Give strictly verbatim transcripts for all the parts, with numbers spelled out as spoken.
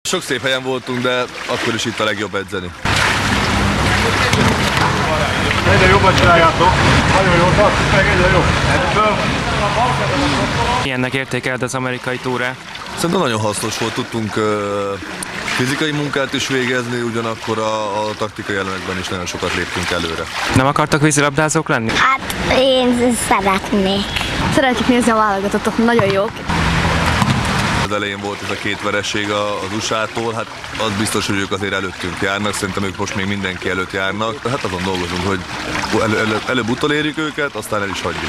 Sok szép helyen voltunk, de akkor is itt a legjobb edzeni. Egyre jobban csináljátok, nagyon jól tartjuk meg, egyre jobb. Milyennek értékeled az amerikai túrát? Szerintem nagyon hasznos volt, tudtunk uh, fizikai munkát is végezni, ugyanakkor a, a taktikai elemekben is nagyon sokat léptünk előre. Nem akartak vízilabdázók lenni? Hát én szeretnék. Szeretjük nézni a válogatottok, nagyon jók. Az elején volt ez a két vereség az u es á-tól, hát az biztos, hogy ők azért előttünk járnak, szerintem ők most még mindenki előtt járnak. Hát azon dolgozunk, hogy elő, elő, előbb utolérjük őket, aztán el is hagyjuk.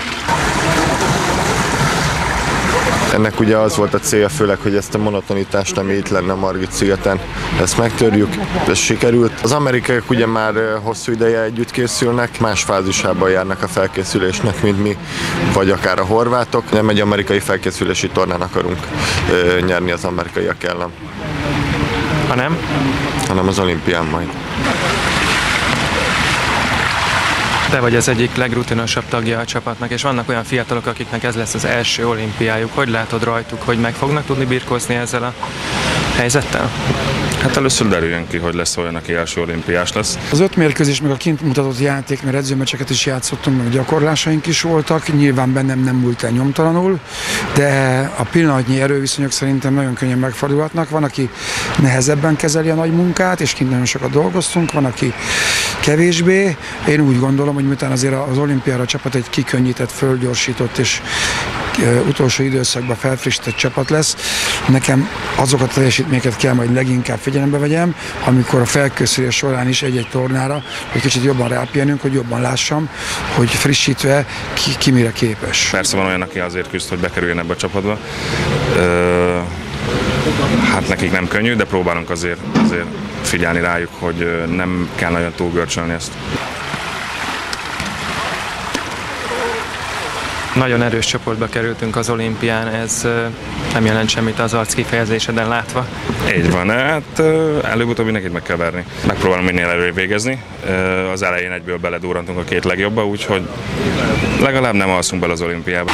Ennek ugye az volt a célja főleg, hogy ezt a monotonitást, ami itt lenne Margit szigeten, ezt megtörjük, ez sikerült. Az amerikaiak ugye már hosszú ideje együtt készülnek, más fázisában járnak a felkészülésnek, mint mi, vagy akár a horvátok. Nem egy amerikai felkészülési tornán akarunk ö, nyerni az amerikaiak ellen. Ha nem? Hanem az olimpián majd. Te vagy az egyik legrutinosabb tagja a csapatnak, és vannak olyan fiatalok, akiknek ez lesz az első olimpiájuk. Hogy látod rajtuk, hogy meg fognak tudni birkózni ezzel a helyzettel? Hát először derüljön ki, hogy lesz olyan, aki első olimpiás lesz. Az öt mérkőzés, meg a kint mutatott játék, mert edzőmeccseket is játszottunk, meg gyakorlásaink is voltak, nyilván bennem nem múlt el nyomtalanul, de a pillanatnyi erőviszonyok szerintem nagyon könnyen megfordulhatnak. Van, aki nehezebben kezeli a nagy munkát, és kint nagyon sokat dolgoztunk, van, aki kevésbé. Én úgy gondolom, hogy miután azért az olimpiára a csapat egy kikönnyített, fölgyorsított és utolsó időszakban felfrissített csapat lesz. Nekem azokat a teljesítményeket kell majd leginkább figyelembe vegyem, amikor a felkészülés során is egy-egy tornára, hogy kicsit jobban rápihenünk, hogy jobban lássam, hogy frissítve ki, ki mire képes. Persze van olyan, aki azért küzd, hogy bekerüljön ebbe a csapatba. Ö, hát nekik nem könnyű, de próbálunk azért, azért figyelni rájuk, hogy nem kell nagyon túlgörcsölni ezt. Nagyon erős csoportba kerültünk az olimpián, ez nem jelent semmit az arc kifejezéseden látva. Így van, hát előbb-utóbb mindenkit meg kell verni. Megpróbálom minél előrébb végezni. Az elején egyből beledúrantunk a két legjobba, úgyhogy legalább nem alszunk bele az olimpiába.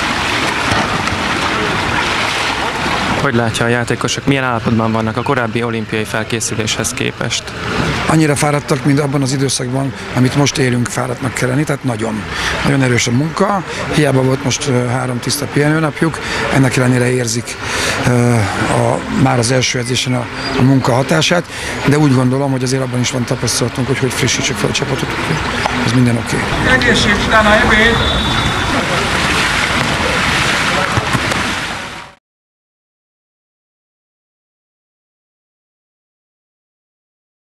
Hogy látja a játékosok, milyen állapotban vannak a korábbi olimpiai felkészüléshez képest? Annyira fáradtak, mint abban az időszakban, amit most élünk, fáradtnak kell lenni, tehát nagyon, nagyon erős a munka. Hiába volt most uh, három tiszta pihenőnapjuk, ennek ellenére érzik uh, a, már az első edzésen a, a munka hatását, de úgy gondolom, hogy azért abban is van tapasztalatunk, hogy hogy frissítsük fel a csapatot, ez minden oké. Okay. Egészség, utána ebéd!